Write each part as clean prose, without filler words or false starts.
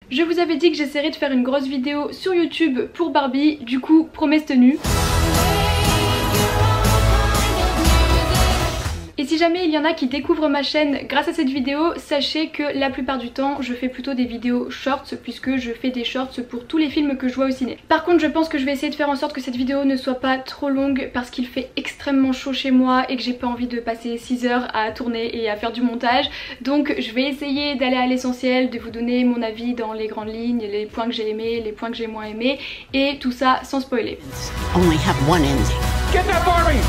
Je vous avais dit que j'essaierais de faire une grosse vidéo sur YouTube pour Barbie, du coup promesse tenue. Et si jamais il y en a qui découvrent ma chaîne grâce à cette vidéo, sachez que la plupart du temps je fais plutôt des vidéos shorts puisque je fais des shorts pour tous les films que je vois au ciné. Par contre je pense que je vais essayer de faire en sorte que cette vidéo ne soit pas trop longue parce qu'il fait extrêmement chaud chez moi et que j'ai pas envie de passer 6 heures à tourner et à faire du montage. Donc je vais essayer d'aller à l'essentiel, de vous donner mon avis dans les grandes lignes, les points que j'ai aimés, les points que j'ai moins aimés et tout ça sans spoiler. Only have one ending. Get that Barbie!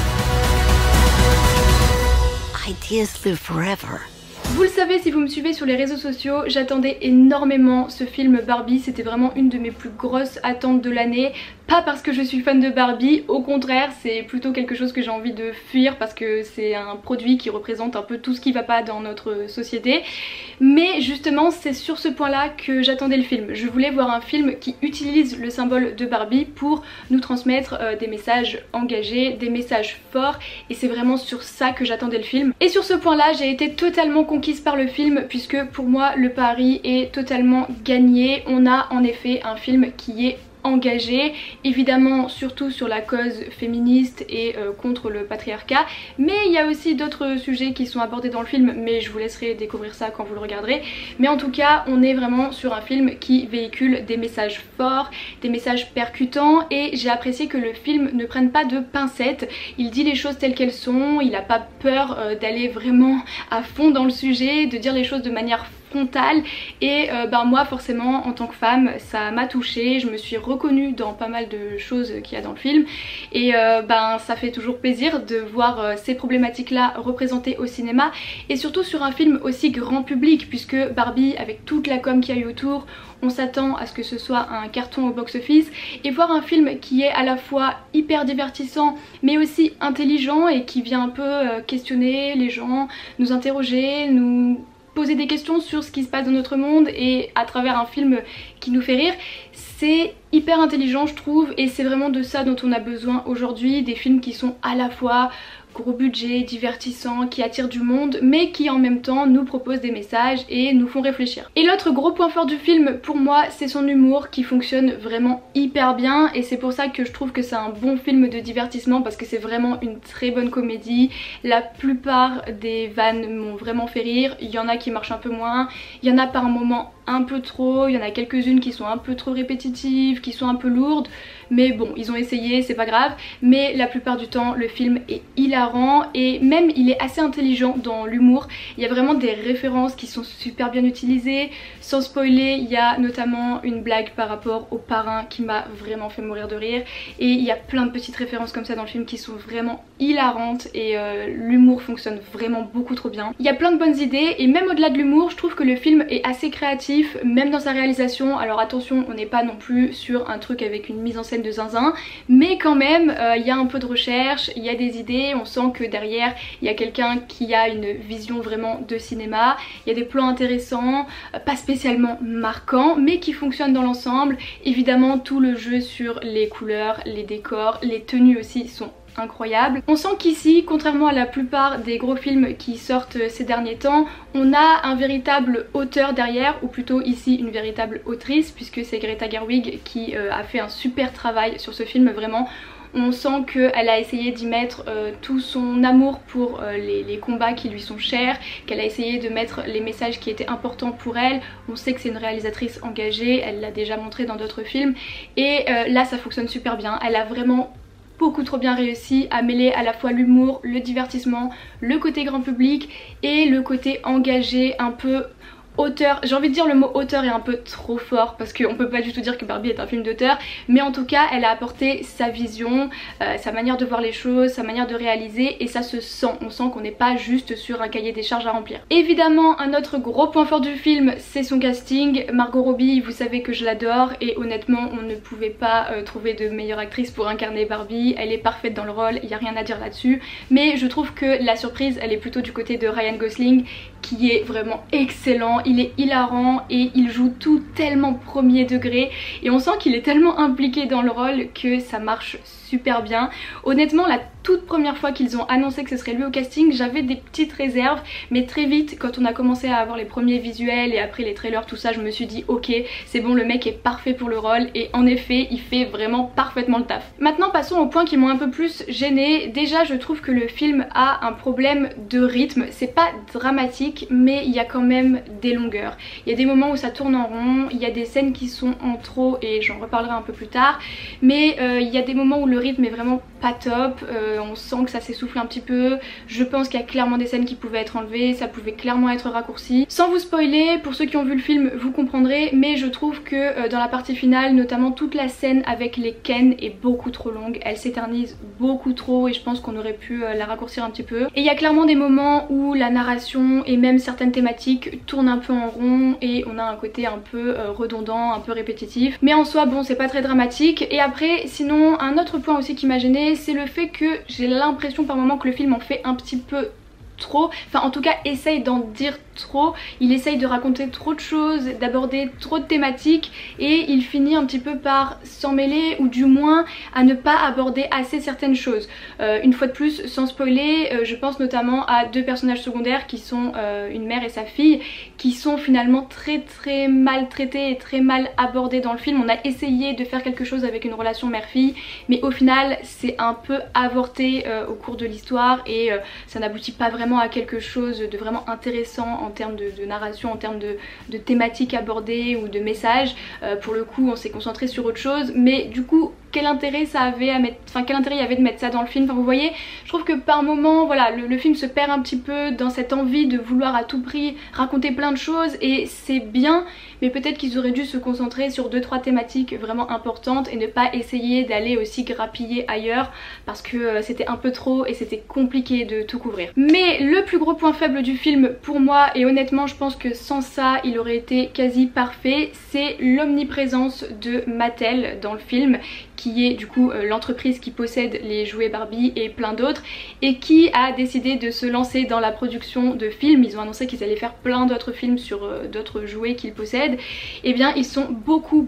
Ideas live forever. Vous le savez si vous me suivez sur les réseaux sociaux, j'attendais énormément ce film Barbie, c'était vraiment une de mes plus grosses attentes de l'année. Pas parce que je suis fan de Barbie, au contraire c'est plutôt quelque chose que j'ai envie de fuir parce que c'est un produit qui représente un peu tout ce qui va pas dans notre société. Mais justement c'est sur ce point là que j'attendais le film. Je voulais voir un film qui utilise le symbole de Barbie pour nous transmettre des messages engagés, des messages forts, et c'est vraiment sur ça que j'attendais le film. Et sur ce point là j'ai été totalement conquise par le film puisque pour moi le pari est totalement gagné. On a en effet un film qui est engagé, évidemment surtout sur la cause féministe et contre le patriarcat, mais il y a aussi d'autres sujets qui sont abordés dans le film, mais je vous laisserai découvrir ça quand vous le regarderez. Mais en tout cas on est vraiment sur un film qui véhicule des messages forts, des messages percutants, et j'ai apprécié que le film ne prenne pas de pincettes. Il dit les choses telles qu'elles sont, il n'a pas peur d'aller vraiment à fond dans le sujet, de dire les choses de manière frontale, et moi forcément en tant que femme ça m'a touchée, je me suis reconnue dans pas mal de choses qu'il y a dans le film, et ça fait toujours plaisir de voir ces problématiques là représentées au cinéma, et surtout sur un film aussi grand public puisque Barbie, avec toute la com qu'il y a eu autour, on s'attend à ce que ce soit un carton au box-office, et voir un film qui est à la fois hyper divertissant mais aussi intelligent et qui vient un peu questionner les gens, nous interroger, nous poser des questions sur ce qui se passe dans notre monde, et à travers un film qui nous fait rire, c'est hyper intelligent je trouve, et c'est vraiment de ça dont on a besoin aujourd'hui, des films qui sont à la fois gros budget, divertissants, qui attirent du monde mais qui en même temps nous proposent des messages et nous font réfléchir. Et l'autre gros point fort du film pour moi c'est son humour qui fonctionne vraiment hyper bien, et c'est pour ça que je trouve que c'est un bon film de divertissement parce que c'est vraiment une très bonne comédie. La plupart des vannes m'ont vraiment fait rire, il y en a qui marchent un peu moins, il y en a par moments un peu trop, il y en a quelques-unes qui sont un peu trop répétitives, qui sont un peu lourdes, mais bon ils ont essayé, c'est pas grave. Mais la plupart du temps le film est hilarant, et même il est assez intelligent dans l'humour, il y a vraiment des références qui sont super bien utilisées. Sans spoiler, il y a notamment une blague par rapport au parrain qui m'a vraiment fait mourir de rire, et il y a plein de petites références comme ça dans le film qui sont vraiment hilarantes, et l'humour fonctionne vraiment beaucoup trop bien. Il y a plein de bonnes idées, et même au-delà de l'humour je trouve que le film est assez créatif, même dans sa réalisation. Alors attention, on n'est pas non plus sur un truc avec une mise en scène de zinzin, mais quand même il y a un peu de recherche, il y a des idées, on sent que derrière il y a quelqu'un qui a une vision vraiment de cinéma, il y a des plans intéressants, pas spécialement marquants mais qui fonctionnent dans l'ensemble. Évidemment tout le jeu sur les couleurs, les décors, les tenues aussi sont incroyable. On sent qu'ici, contrairement à la plupart des gros films qui sortent ces derniers temps, on a un véritable auteur derrière, ou plutôt ici une véritable autrice, puisque c'est Greta Gerwig qui a fait un super travail sur ce film. Vraiment on sent qu'elle a essayé d'y mettre tout son amour pour les combats qui lui sont chers, qu'elle a essayé de mettre les messages qui étaient importants pour elle. On sait que c'est une réalisatrice engagée, elle l'a déjà montré dans d'autres films, et là ça fonctionne super bien. Elle a vraiment beaucoup trop bien réussi à mêler à la fois l'humour, le divertissement, le côté grand public et le côté engagé, un peu auteur. J'ai envie de dire le mot auteur est un peu trop fort parce qu'on peut pas du tout dire que Barbie est un film d'auteur, mais en tout cas elle a apporté sa vision, sa manière de voir les choses, sa manière de réaliser, et ça se sent. On sent qu'on n'est pas juste sur un cahier des charges à remplir. Évidemment un autre gros point fort du film c'est son casting. Margot Robbie, vous savez que je l'adore, et honnêtement on ne pouvait pas trouver de meilleure actrice pour incarner Barbie. Elle est parfaite dans le rôle, il n'y a rien à dire là-dessus, mais je trouve que la surprise elle est plutôt du côté de Ryan Gosling qui est vraiment excellent. vraiment, il est hilarant et il joue tout tellement premier degré et on sent qu'il est tellement impliqué dans le rôle que ça marche super bien. Honnêtement, la toute première fois qu'ils ont annoncé que ce serait lui au casting, j'avais des petites réserves, mais très vite quand on a commencé à avoir les premiers visuels et après les trailers, tout ça, je me suis dit ok, c'est bon, le mec est parfait pour le rôle et en effet il fait vraiment parfaitement le taf. Maintenant passons aux points qui m'ont un peu plus gênée. Déjà je trouve que le film a un problème de rythme, c'est pas dramatique mais il y a quand même des longueurs. Il y a des moments où ça tourne en rond, il y a des scènes qui sont en trop et j'en reparlerai un peu plus tard, mais il y a des moments où le rythme est vraiment pas top, on sent que ça s'essouffle un petit peu. Je pense qu'il y a clairement des scènes qui pouvaient être enlevées, ça pouvait clairement être raccourci. Sans vous spoiler, pour ceux qui ont vu le film vous comprendrez, mais je trouve que dans la partie finale, notamment toute la scène avec les Ken est beaucoup trop longue, elle s'éternise beaucoup trop et je pense qu'on aurait pu la raccourcir un petit peu. Et il y a clairement des moments où la narration et même certaines thématiques tournent un peu en rond et on a un côté un peu redondant, un peu répétitif, mais en soi bon c'est pas très dramatique. Et après sinon un autre point aussi qui m'a gênée, c'est le fait que j'ai l'impression par moment que le film en fait un petit peu trop, enfin en tout cas essaye d'en dire trop, il essaye de raconter trop de choses, d'aborder trop de thématiques et il finit un petit peu par s'en mêler ou du moins à ne pas aborder assez certaines choses. Une fois de plus, sans spoiler, je pense notamment à deux personnages secondaires qui sont une mère et sa fille, qui sont finalement très mal traités et très mal abordés dans le film. On a essayé de faire quelque chose avec une relation mère-fille mais au final c'est un peu avorté au cours de l'histoire et ça n'aboutit pas vraiment à quelque chose de vraiment intéressant en termes de narration, en termes de thématiques abordées ou de messages. Pour le coup on s'est concentré sur autre chose, mais du coup quel intérêt ça avait à mettre, enfin quel intérêt il y avait de mettre ça dans le film. Enfin vous voyez, je trouve que par moment voilà le film se perd un petit peu dans cette envie de vouloir à tout prix raconter plein de choses et c'est bien, mais peut-être qu'ils auraient dû se concentrer sur 2-3 thématiques vraiment importantes et ne pas essayer d'aller aussi grappiller ailleurs parce que c'était un peu trop et c'était compliqué de tout couvrir. Mais le plus gros point faible du film pour moi, et honnêtement je pense que sans ça il aurait été quasi parfait, c'est l'omniprésence de Mattel dans le film, qui est du coup l'entreprise qui possède les jouets Barbie et plein d'autres et qui a décidé de se lancer dans la production de films. Ils ont annoncé qu'ils allaient faire plein d'autres films sur d'autres jouets qu'ils possèdent. Et bien ils sont beaucoup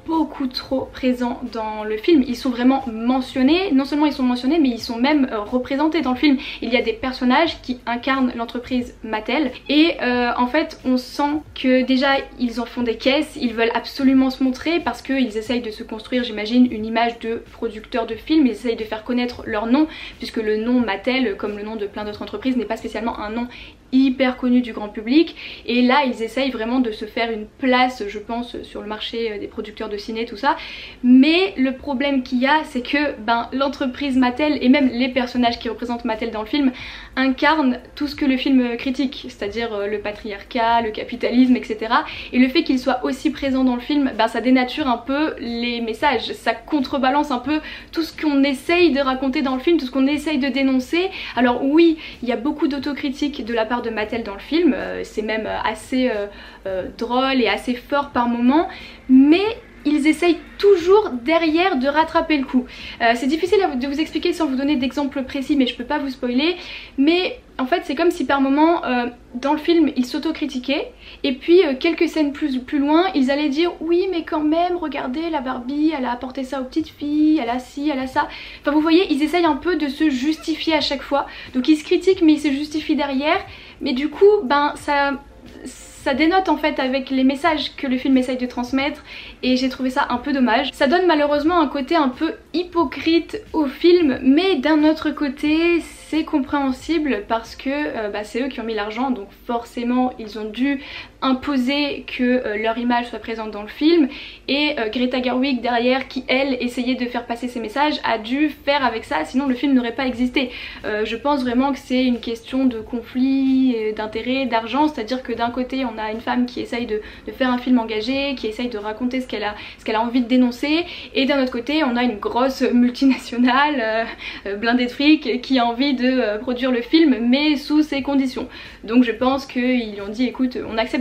trop présents dans le film. Ils sont vraiment mentionnés, non seulement ils sont mentionnés mais ils sont même représentés dans le film. Il y a des personnages qui incarnent l'entreprise Mattel et en fait on sent que déjà ils en font des caisses, ils veulent absolument se montrer parce qu'ils essayent de se construire, j'imagine, une image de producteurs de films, ils essayent de faire connaître leur nom puisque le nom Mattel, comme le nom de plein d'autres entreprises, n'est pas spécialement un nom hyper connu du grand public et là ils essayent vraiment de se faire une place je pense sur le marché des producteurs de ciné tout ça. Mais le problème qu'il y a c'est que l'entreprise Mattel et même les personnages qui représentent Mattel dans le film incarnent tout ce que le film critique, c'est-à-dire le patriarcat, le capitalisme, etc. Et le fait qu'ils soient aussi présents dans le film, ça dénature un peu les messages, ça contrebalance un peu tout ce qu'on essaye de raconter dans le film, tout ce qu'on essaye de dénoncer. Alors oui, il y a beaucoup d'autocritique de la part de Mattel dans le film, c'est même assez drôle et assez fort par moments, mais ils essayent toujours derrière de rattraper le coup. C'est difficile de vous expliquer sans vous donner d'exemples précis mais je peux pas vous spoiler, mais en fait c'est comme si par moment dans le film ils s'autocritiquaient et puis quelques scènes plus loin ils allaient dire oui mais quand même regardez la Barbie elle a apporté ça aux petites filles, elle a ci, elle a ça. Enfin vous voyez ils essayent un peu de se justifier à chaque fois, donc ils se critiquent mais ils se justifient derrière, mais du coup ça dénote en fait avec les messages que le film essaye de transmettre et j'ai trouvé ça un peu dommage. Ça donne malheureusement un côté un peu hypocrite au film, mais d'un autre côté c'est compréhensible parce que c'est eux qui ont mis l'argent, donc forcément ils ont dû imposer que leur image soit présente dans le film et Greta Gerwig derrière qui elle essayait de faire passer ses messages a dû faire avec ça, sinon le film n'aurait pas existé. Je pense vraiment que c'est une question de conflit, d'intérêt, d'argent, c'est-à-dire que d'un côté on a une femme qui essaye de faire un film engagé, qui essaye de raconter ce qu'elle a envie de dénoncer, et d'un autre côté on a une grosse multinationale blindée de fric qui a envie de produire le film mais sous ces conditions. Donc je pense qu'ils ont dit écoute on accepte de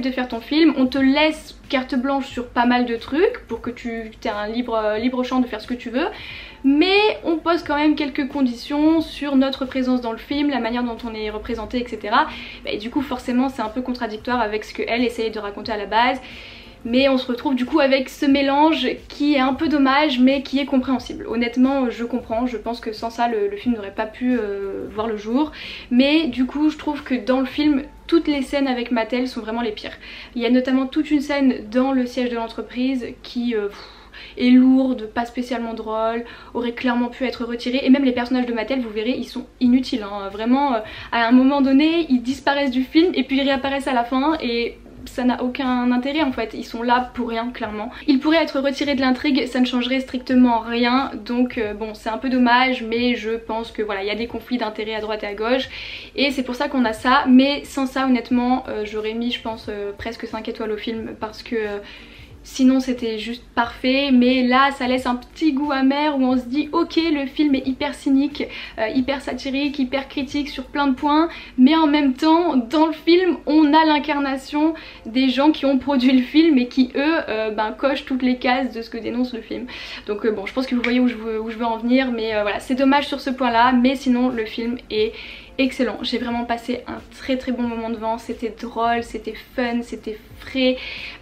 de faire ton film, on te laisse carte blanche sur pas mal de trucs pour que tu aies un libre champ de faire ce que tu veux, mais on pose quand même quelques conditions sur notre présence dans le film, la manière dont on est représenté, etc. Et du coup forcément c'est un peu contradictoire avec ce qu'elle essayait de raconter à la base. Mais on se retrouve du coup avec ce mélange qui est un peu dommage mais qui est compréhensible. Honnêtement je comprends, je pense que sans ça le film n'aurait pas pu voir le jour. Mais du coup je trouve que dans le film toutes les scènes avec Mattel sont vraiment les pires. Il y a notamment toute une scène dans le siège de l'entreprise qui est lourde, pas spécialement drôle, aurait clairement pu être retirée. Et même les personnages de Mattel, vous verrez, ils sont inutiles hein. Vraiment à un moment donné ils disparaissent du film et puis ils réapparaissent à la fin et ça n'a aucun intérêt en fait, ils sont là pour rien clairement. Ils pourraient être retirés de l'intrigue, ça ne changerait strictement rien, donc bon c'est un peu dommage, mais je pense que voilà, il y a des conflits d'intérêts à droite et à gauche et c'est pour ça qu'on a ça, mais sans ça honnêtement j'aurais mis je pense presque 5 étoiles au film parce que sinon c'était juste parfait, mais là ça laisse un petit goût amer où on se dit ok le film est hyper cynique, hyper satirique, hyper critique sur plein de points, mais en même temps dans le film on a l'incarnation des gens qui ont produit le film et qui eux cochent toutes les cases de ce que dénonce le film. Donc bon je pense que vous voyez où je veux en venir, mais voilà c'est dommage sur ce point là, mais sinon le film est excellent. J'ai vraiment passé un très bon moment devant, c'était drôle, c'était fun, c'était frais,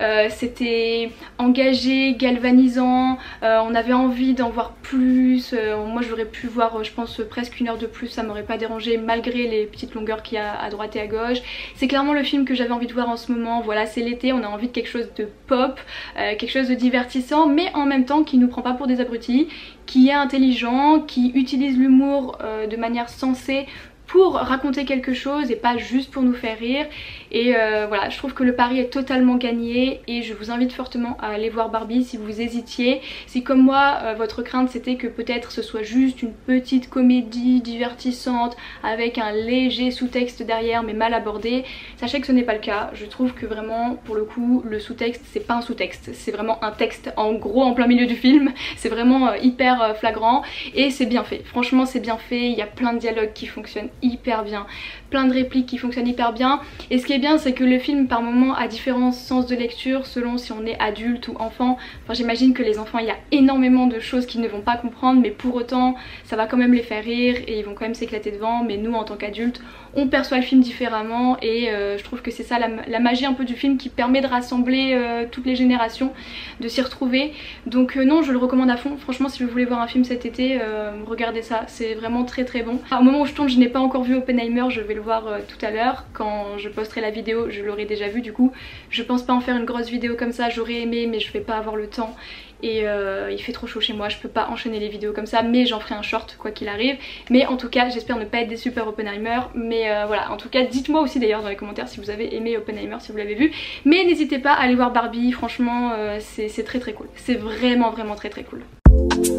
c'était engagé, galvanisant, on avait envie d'en voir plus, moi j'aurais pu voir je pense presque 1 heure de plus, ça m'aurait pas dérangé malgré les petites longueurs qu'il y a à droite et à gauche. C'est clairement le film que j'avais envie de voir en ce moment, voilà c'est l'été, on a envie de quelque chose de pop, quelque chose de divertissant mais en même temps qui nous prend pas pour des abrutis, qui est intelligent, qui utilise l'humour de manière sensée pour raconter quelque chose et pas juste pour nous faire rire. Et voilà, je trouve que le pari est totalement gagné et je vous invite fortement à aller voir Barbie si vous hésitiez. Si comme moi votre crainte c'était que peut-être ce soit juste une petite comédie divertissante avec un léger sous-texte derrière mais mal abordé, sachez que ce n'est pas le cas. Je trouve que vraiment pour le coup le sous-texte c'est pas un sous-texte, c'est vraiment un texte en gros en plein milieu du film. C'est vraiment hyper flagrant et c'est bien fait, franchement c'est bien fait, il y a plein de dialogues qui fonctionnent hyper bien, plein de répliques qui fonctionnent hyper bien. Et ce qui est bien c'est que le film par moment a différents sens de lecture selon si on est adulte ou enfant. Enfin j'imagine que les enfants il y a énormément de choses qu'ils ne vont pas comprendre, mais pour autant ça va quand même les faire rire et ils vont quand même s'éclater devant. Mais nous en tant qu'adultes on perçoit le film différemment et je trouve que c'est ça la magie un peu du film qui permet de rassembler toutes les générations, de s'y retrouver. Donc non je le recommande à fond, franchement si vous voulez voir un film cet été regardez ça, c'est vraiment très bon. Au moment où je tourne je n'ai pas encore vu Oppenheimer, je vais le voir tout à l'heure, quand je posterai la vidéo je l'aurai déjà vu du coup. Je pense pas en faire une grosse vidéo comme ça, j'aurais aimé mais je vais pas avoir le temps et il fait trop chaud chez moi, je peux pas enchaîner les vidéos comme ça, mais j'en ferai un short quoi qu'il arrive. Mais en tout cas j'espère ne pas être déçue par Oppenheimer, mais voilà, en tout cas dites-moi aussi d'ailleurs dans les commentaires si vous avez aimé Oppenheimer, si vous l'avez vu, mais n'hésitez pas à aller voir Barbie, franchement c'est très cool, c'est vraiment très cool.